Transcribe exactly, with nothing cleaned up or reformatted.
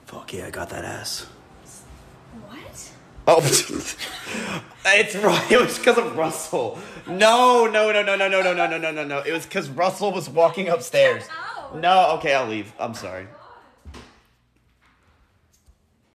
Fuck yeah, I got that ass. What? Oh, it's right. It was because of Russell. No, no, no, no, no, no, no, no, no, no, no, no. It was because Russell was walking upstairs. Ow. No, okay, I'll leave. I'm sorry.